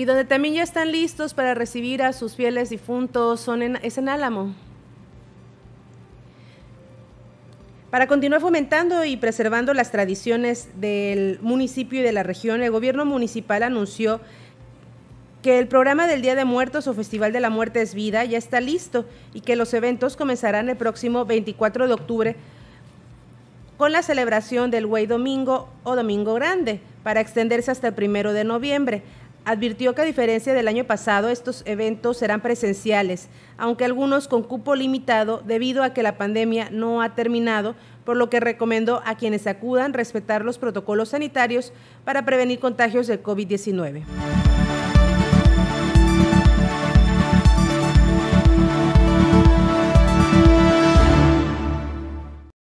donde también ya están listos para recibir a sus fieles difuntos es en Álamo. Para continuar fomentando y preservando las tradiciones del municipio y de la región, el gobierno municipal anunció que el programa del Día de Muertos o Festival de la Muerte es Vida ya está listo y que los eventos comenzarán el próximo 24 de octubre con la celebración del Güey Domingo o Domingo Grande, para extenderse hasta el 1 de noviembre. Advirtió que a diferencia del año pasado, estos eventos serán presenciales, aunque algunos con cupo limitado debido a que la pandemia no ha terminado, por lo que recomendó a quienes acudan respetar los protocolos sanitarios para prevenir contagios del COVID-19.